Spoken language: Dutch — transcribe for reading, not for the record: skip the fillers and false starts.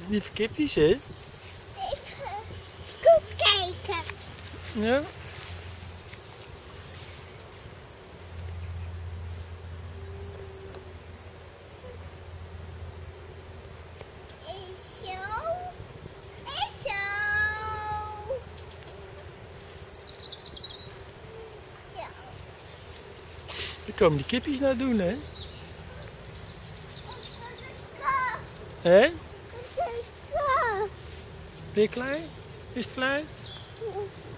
Lieve kipjes, hè? Even goed kijken. Ja. Is zo. Is zo. Zo. Daar komen die kipjes nou doen, hè? Ik ga Hè? de kaf. Ben je klaar? Is het klaar? Ja.